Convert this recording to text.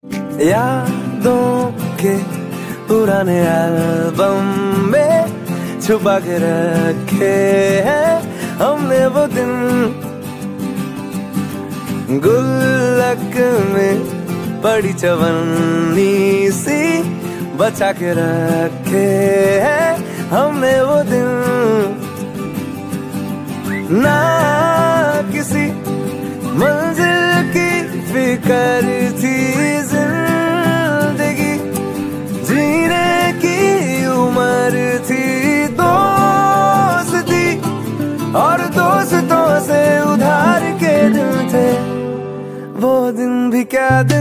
यादों के पुराने एल्बम में छुपा के रखे हैं हमने वो दिन, गुल्लक में पड़ी चवन्नी सी बचा के रखे हैं हमने वो दिन। ना किसी मंजिल की फिक्र थी, जिंदगी जीने की उम्र थी, दोस्ती और दोस्तों से उधार के दिन थे वो दिन भी क्या दिन